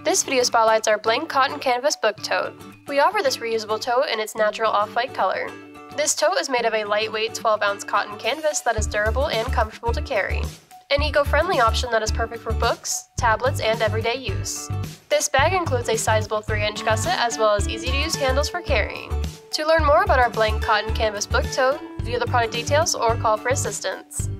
This video spotlights our blank cotton canvas book tote. We offer this reusable tote in its natural off-white color. This tote is made of a lightweight 12-ounce cotton canvas that is durable and comfortable to carry. An eco-friendly option that is perfect for books, tablets, and everyday use. This bag includes a sizable 3-inch gusset as well as easy-to-use handles for carrying. To learn more about our blank cotton canvas book tote, view the product details or call for assistance.